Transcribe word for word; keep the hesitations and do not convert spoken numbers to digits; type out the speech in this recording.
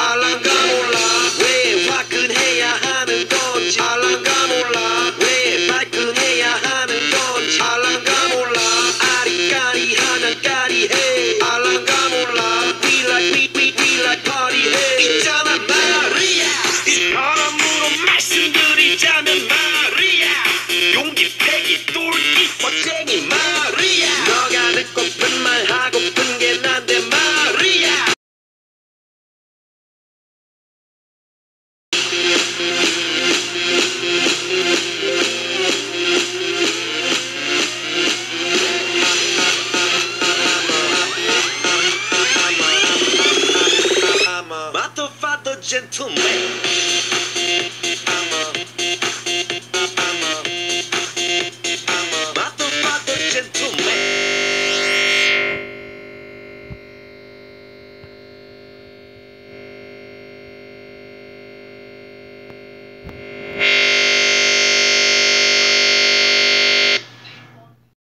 알란가 몰라 왜 화끈해야 하는 건지 알란가 몰라 왜 발끈해야 하는 건지 알란가 몰라 아리까리하면 까리해 알란가 몰라 We like we we we like party 해 있잖아 마리아 이 바람으로 말씀드리자면 마리아 용기 패기 똘끼 멋쟁이 마리아 너가 듣고픈 말 하고픈 게 난데 마리아 I'm a motherfucker gentleman